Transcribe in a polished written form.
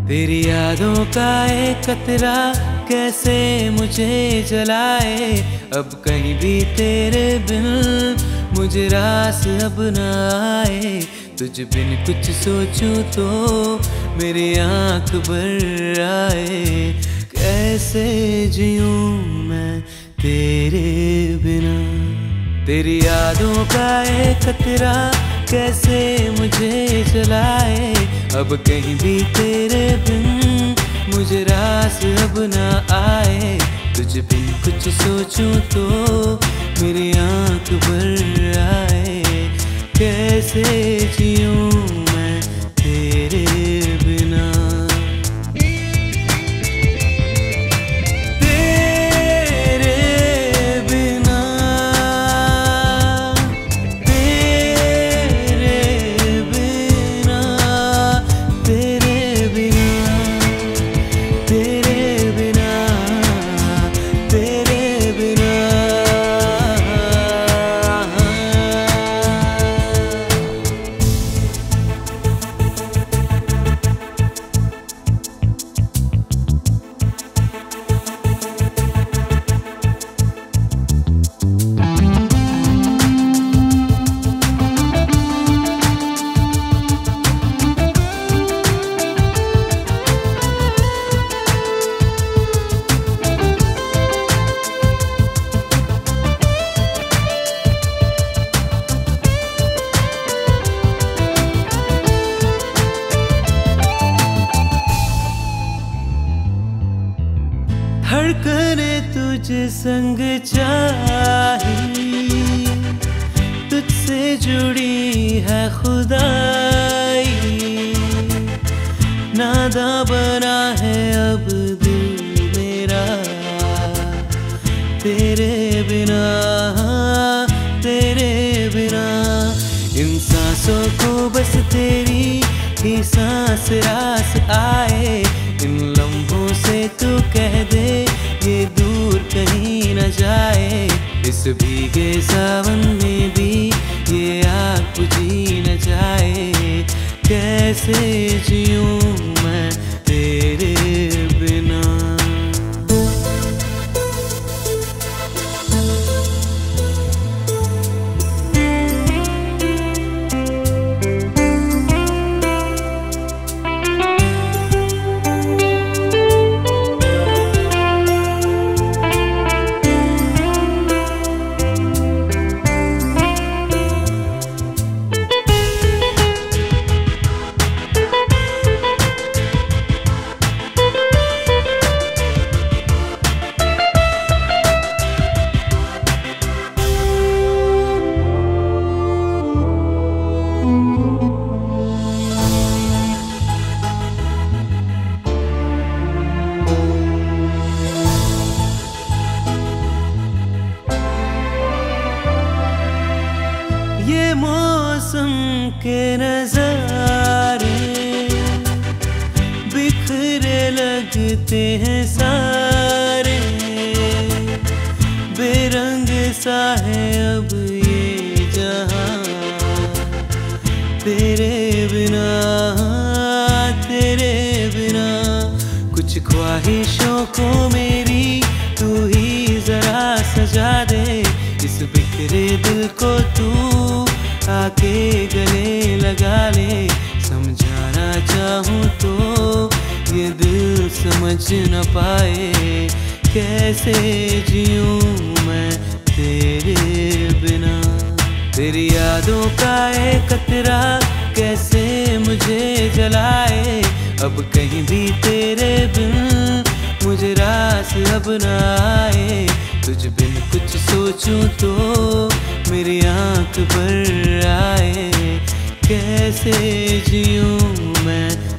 तेरी यादों का एक कतरा कैसे मुझे जलाए। अब कहीं भी तेरे बिन मुझे रास अब न आए। तुझ बिन कुछ सोचूं तो मेरी आंख भर आए। कैसे जीऊं मैं तेरे बिना। तेरी यादों का एक कतरा कैसे मुझे जलाए। अब कहीं भी तेरे बिन मुझे रास अब न आए। तुझ बिन कुछ सोचूं तो मेरी आंख भर आए। कैसे जीऊं मैं तेरे बिना। धड़कने तुझ संग चाही। तुझसे जुड़ी है खुदाई। नादा बना है अब दिल मेरा तेरे बिना। तेरे बिना इन सांसों को बस तेरी ही सांस रास आए। इन लम्हों से तू कह दे ये दूर कहीं न जाए। इस भीगे सावन में भी ये आग बुझी न जाए। कैसे जीऊं मैं तेरे बिना। ये मौसम के नजारे बिखरे लगते हैं सारे। बेरंग सा है अब ये जहां तेरे बिना। तेरे बिना कुछ ख्वाहिशों को मेरी तू ही जरा सजा दे। इस बिखरे दिल को तू आके गले लगा ले। समझाना चाहूँ तो ये दिल समझ न पाए। कैसे जीऊं मैं तेरे बिना। तेरी यादों का एक कतरा कैसे मुझे जलाए। अब कहीं भी तेरे बिन मुझे रास अब न आए। तुझ बिन कुछ सोचूं तो मेरी आंख भर आए। कैसे जीऊं मैं